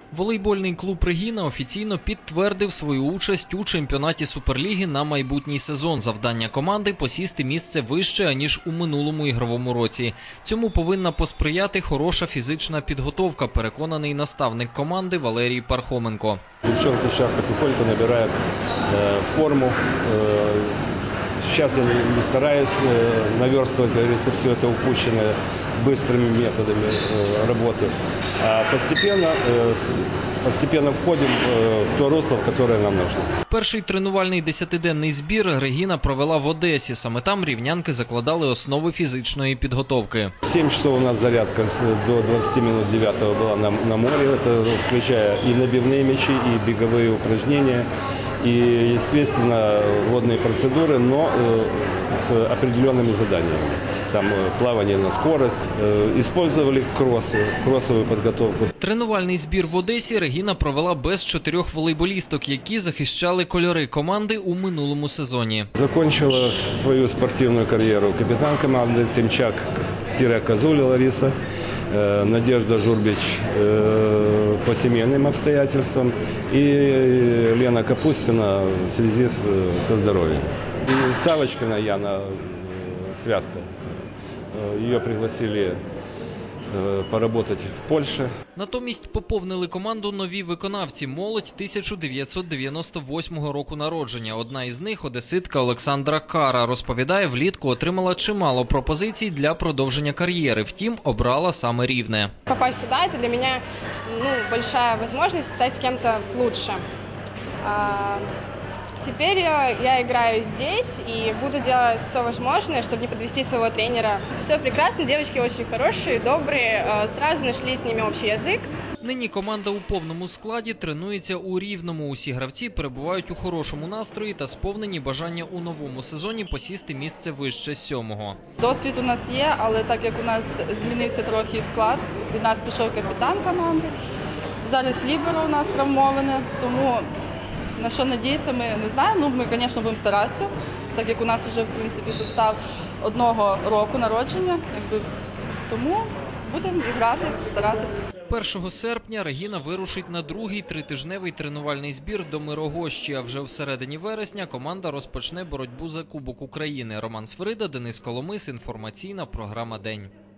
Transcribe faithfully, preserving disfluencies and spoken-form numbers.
Волейбольний клуб «Регіна» офіційно підтвердив свою участь у чемпіонаті Суперліги на майбутній сезон. Завдання команди – посісти місце вище, аніж у минулому ігровому році. Цьому повинна посприяти хороша фізична підготовка, переконаний наставник команди Валерій Пархоменко. Девчонки сейчас потихоньку набирают э, форму. Э, сейчас я не стараюсь э, наверстывать, как говорится, все это упущенное быстрыми методами э, работы. А постепенно, э, постепенно входим э, в то русло, в которое нам нужно. Перший тренувальний десятиденний збір «Регіна» провела в Одесі. Саме там рівнянки закладали основи фізичної підготовки. семь часов у нас зарядка до двадцати минут девятого была на, на море. Это включая и набивные мячи, и беговые упражнения, и, естественно, водные процедуры, но э, с определенными заданиями. Там э, плавание на скорость, э, использовали кроссы, кроссовую подготовку. Тренувальний збір в Одесі «Регіна» провела без чотирьох волейболісток, які захищали кольори команди у минулому сезоні. Закончила свою спортивную карьеру капитан команды Тимчак-Козуля Лариса, э, Надежда Журбич э, по семейным обстоятельствам и Лена Капустина в связи с, со здоровьем. И Савочкина Яна, э, связка. Ее пригласили поработать в Польщі. Натомість поповнили команду нові виконавці – молодь тисяча дев'ятсот дев'яносто восьмого року народження. Одна із них – одеситка Олександра Кара. Розповідає, влітку отримала чимало пропозицій для продовження кар'єри. Втім, обрала саме Рівне. Попасть сюди – це для мене ну, велика можливість стати з ким-то краще. Теперь я играю здесь и буду делать все возможное, чтобы не подвести своего тренера. Все прекрасно, девочки очень хорошие, добрые, сразу нашли с ними общий язык. Нині команда у повному складі тренується у Рівному. Усі гравці перебувають у хорошому настрої та сповнені бажання у новому сезоні посісти місце вище сьомого. Досвід у нас є, але так як у нас змінився трохи склад, від нас пішов капітан команди, зараз ліберо у нас травмоване, тому на що надіятися, ми не знаємо. Ну, ми, звісно, будемо старатися, так як у нас вже, в принципі, состав одного року народження. Якби, тому будемо грати, старатися. першого серпня «Регіна» вирушить на другий тритижневий тренувальний збір до Мирогощі, а вже в середині вересня команда розпочне боротьбу за Кубок України. Роман Сверида, Денис Коломис, інформаційна програма «День».